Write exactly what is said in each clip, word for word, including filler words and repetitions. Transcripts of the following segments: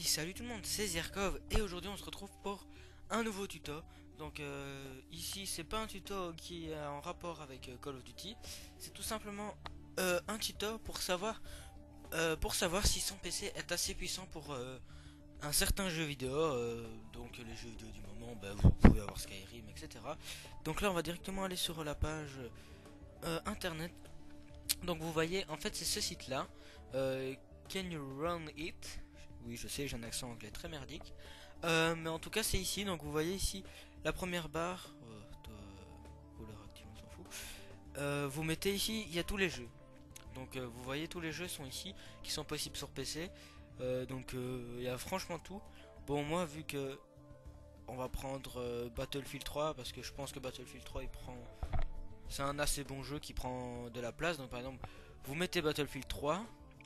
Salut tout le monde, c'est Zerkov et aujourd'hui on se retrouve pour un nouveau tuto. Donc euh, ici c'est pas un tuto qui est en rapport avec euh, Call of Duty, c'est tout simplement euh, un tuto pour savoir euh, pour savoir si son P C est assez puissant pour euh, un certain jeu vidéo. Euh, donc les jeux vidéo du moment, bah, vous pouvez avoir Skyrim, et cetera. Donc là on va directement aller sur la page euh, internet. Donc vous voyez, en fait c'est ce site là, euh, Can You Run It? Oui, je sais, j'ai un accent anglais très merdique. Euh, mais en tout cas, c'est ici. Donc, vous voyez ici la première barre. Euh, toi, couleur active, on s'en fout. Euh, vous mettez ici, il y a tous les jeux. Donc, euh, vous voyez, tous les jeux sont ici, qui sont possibles sur P C. Euh, donc, euh, il y a franchement tout. Bon, moi, vu que on va prendre euh, Battlefield trois, parce que je pense que Battlefield trois, il prend. C'est un assez bon jeu qui prend de la place. Donc, par exemple, vous mettez Battlefield trois.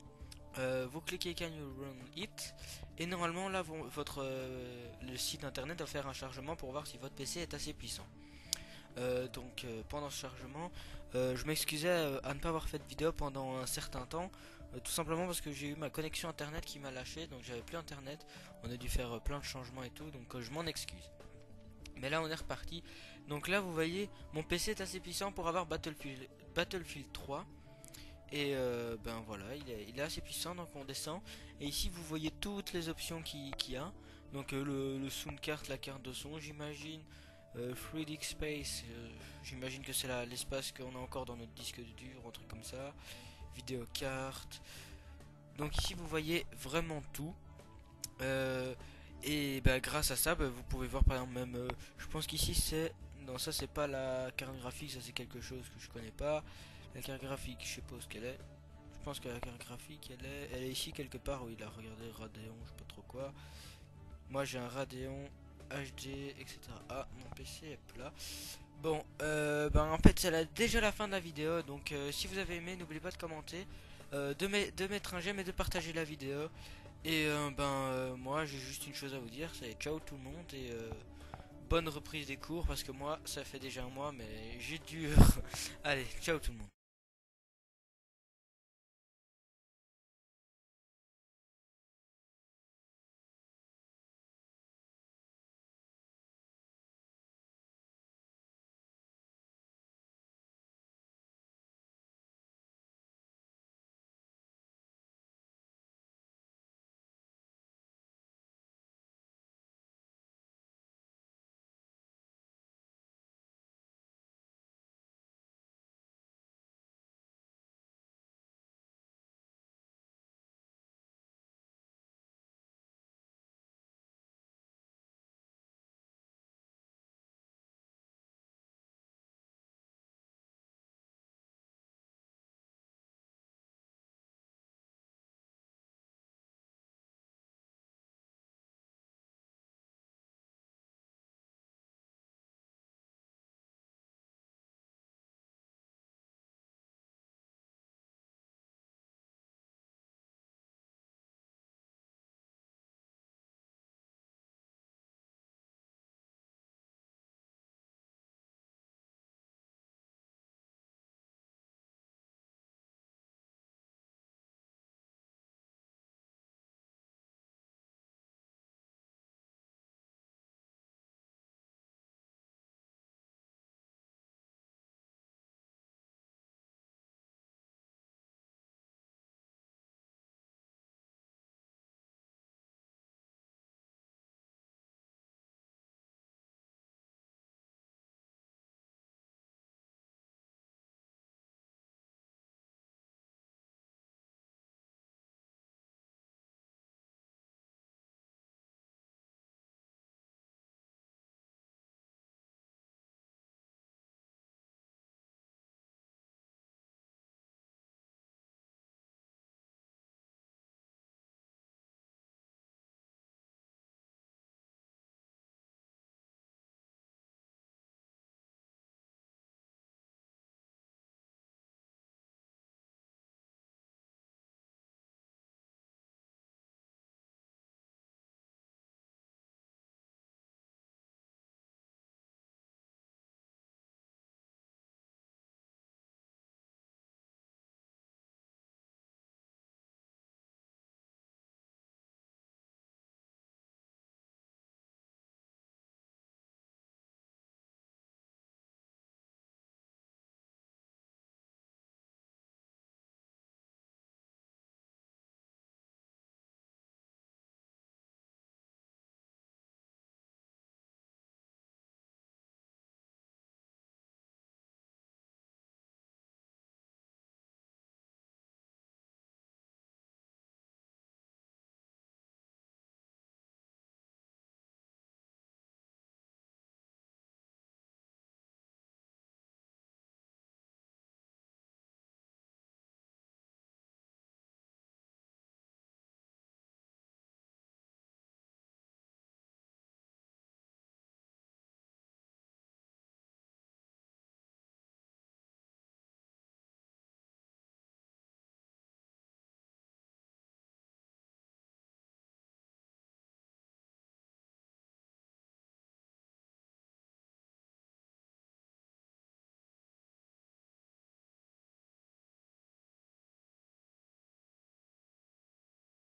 Euh, vous cliquez Can You Run It et normalement là vous, votre euh, le site internet va faire un chargement pour voir si votre P C est assez puissant. Euh, donc euh, pendant ce chargement, euh, je m'excusais euh, à ne pas avoir fait de vidéo pendant un certain temps, euh, tout simplement parce que j'ai eu ma connexion internet qui m'a lâché, donc j'avais plus internet. On a dû faire euh, plein de changements et tout, donc euh, je m'en excuse. Mais là on est reparti. Donc là vous voyez, mon P C est assez puissant pour avoir Battlefield, Battlefield trois. Et euh, ben voilà, il est, il est assez puissant, donc on descend. Et ici vous voyez toutes les options qu'il qui y a. Donc euh, le, le sound card, la carte de son, j'imagine. Euh, three D Space, euh, j'imagine que c'est l'espace qu'on a encore dans notre disque dur, un truc comme ça. Vidéo carte. Donc ici vous voyez vraiment tout. Euh, et ben grâce à ça, ben, vous pouvez voir par exemple même, euh, je pense qu'ici c'est, non ça c'est pas la carte graphique, ça c'est quelque chose que je connais pas. La carte graphique, je sais pas ce qu'elle est. Je pense que la carte graphique, elle est, elle est ici quelque part. Oui, là, regardez, Radeon, je sais pas trop quoi. Moi, j'ai un Radeon H D, et cetera. Ah, mon P C est plat. Bon, euh, ben en fait, c'est la- déjà la fin de la vidéo. Donc, euh, si vous avez aimé, n'oubliez pas de commenter, euh, de, met- de mettre un j'aime et de partager la vidéo. Et euh, ben, euh, moi, j'ai juste une chose à vous dire, c'est ciao tout le monde et euh, bonne reprise des cours parce que moi, ça fait déjà un mois, mais j'ai dû. Allez, ciao tout le monde.